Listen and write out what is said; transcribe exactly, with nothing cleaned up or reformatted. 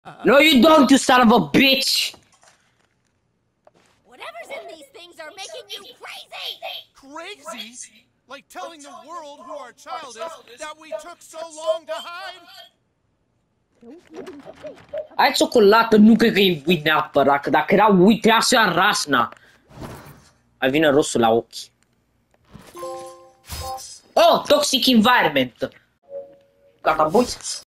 No, you don't, you son of a bitch! Whatever's in these things are making you crazy! Crazy? Like telling the world who our child is that we took so long to hide? Ai ciocolată, nu cred că e uit neapărat, că dacă era uit, era așa rasna. Mai vine rosul la ochi. Oh, toxic environment! Gata, boys.